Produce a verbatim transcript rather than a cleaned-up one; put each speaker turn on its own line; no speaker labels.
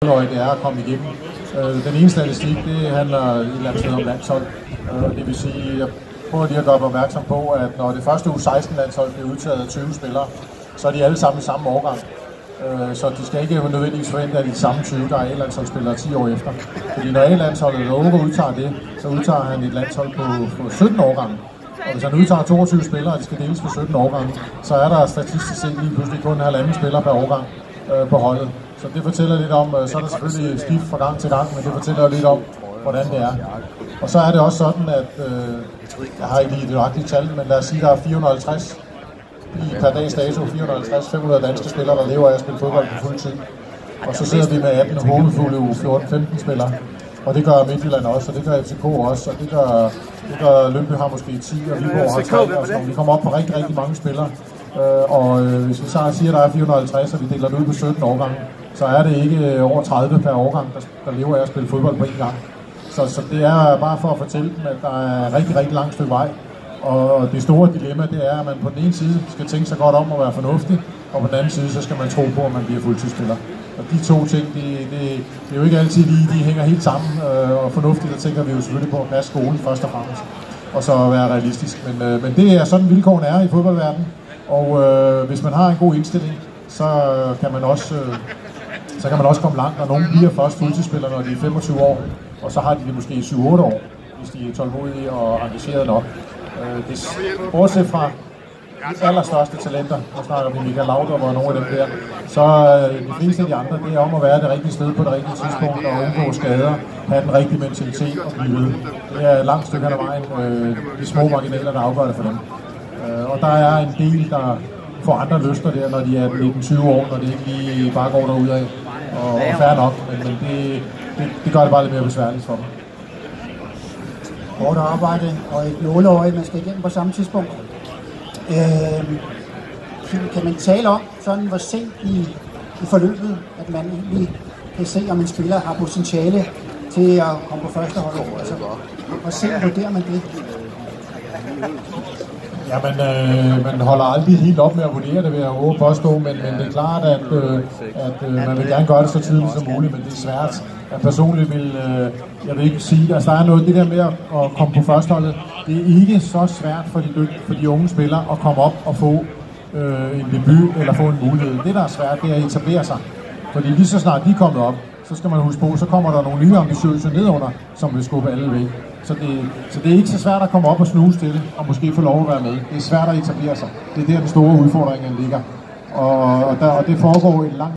Det er at komme igennem. Den ene statistik, det handler et eller andet sted om landshold. Det vil sige, jeg prøver lige at gøre opmærksom på, at når det første U seksten landshold bliver udtaget af tyve spillere, så er de alle sammen i samme årgang. Så de skal ikke nødvendigvis forvente, at de samme tyve, der er A-landsholdsspillere ti år efter. Fordi når A-landsholdet eller unge udtager det, så udtager han et landshold på, på sytten årgange. Og hvis han udtager toogtyve spillere, og de skal deles på sytten årgange, så er der statistisk set lige pludselig kun halvanden spiller per årgang øh, på holdet. Så det fortæller lidt om, så er der selvfølgelig skift fra gang til gang, men det fortæller lidt om, hvordan det er. Og så er det også sådan, at øh, jeg har ikke lige det nøjagtige tal, men lad os sige, at der er fire hundrede og halvtreds i per dags dato, fire hundrede og halvtreds fem hundrede danske spillere, der lever af at spille fodbold på fuld tid. Og så sidder vi med atten håbefulde U fjorten femten spillere. Og det gør Midtjylland også, og det gør F C K også, og det gør, det gør Lyngby har måske ti, og Viborg har tre, og så vi kommer op på rigtig, rigtig mange spillere. Øh, og øh, hvis vi så siger, at der er fire hundrede og halvtreds, og vi deler det ud på sytten årgange, så er det ikke over tredive per årgang, der, der lever af at spille fodbold på én gang. Så, så det er bare for at fortælle dem, at der er rigtig, rigtig langt stykke vej. Og det store dilemma, det er, at man på den ene side skal tænke sig godt om at være fornuftig, og på den anden side, så skal man tro på, at man bliver fuldtidsspiller. Og de to ting, det, det, det er jo ikke altid lige, de hænger helt sammen, øh, og fornuftigt, der tænker vi jo selvfølgelig på at passe skolen først og fremmest, og så være realistisk. Men, øh, men det er sådan, vilkårene er i fodboldverdenen, og øh, hvis man har en god indstilling, så kan man også, øh, så kan man også komme langt, og nogen bliver først fuldtidsspillere, når de er femogtyve år, og så har de det måske i syv otte år, hvis de er tålmodige og engagerede nok. Øh, det, bortset fra de allerstørste talenter, nu snakker vi Michael Laudrup og nogle af dem der, så øh, de fleste af de andre, det er om at være det rigtige sted på det rigtige tidspunkt og undgå skader, have den rigtige mentalitet og blive ved. Det er et langt stykke af vejen, øh, de små marginaler, der afgør det for dem. Øh, og der er en del, der får andre lyster der, når de er nitten tyve år, når det ikke lige bare går derudad, og, og fair nok, men, men det, det, det gør det bare lidt mere besværligt for dem.
Hårdt arbejde og et nåleøje, man skal igennem på samme tidspunkt. Øh, kan man tale om, sådan hvor sent i, i forløbet, at man egentlig kan se, om en spiller har potentiale til at komme på første hold over? Altså, hvor sent vurderer man det?
Ja, man, øh, man holder aldrig helt op med at vurdere det, ved at håbe påstå, men, men det er klart, at, øh, at øh, man vil gerne gøre det så tidligt som muligt, men det er svært. Jeg personligt vil, øh, jeg vil ikke sige, altså der er noget, det der med at, at komme på førsteholdet, det er ikke så svært for de, for de unge spillere at komme op og få øh, en debut eller få en mulighed. Det, der er svært, det er at etablere sig, fordi lige så snart de er kommet op, så skal man huske på, så kommer der nogle nye ambitiøse nedunder, som vil skubbe alle væk. Så det, så det er ikke så svært at komme op og snuse til det, og måske få lov at være med. Det er svært at etablere sig. Det er der, den store udfordring ligger. Og, og, der, og det foregår et langt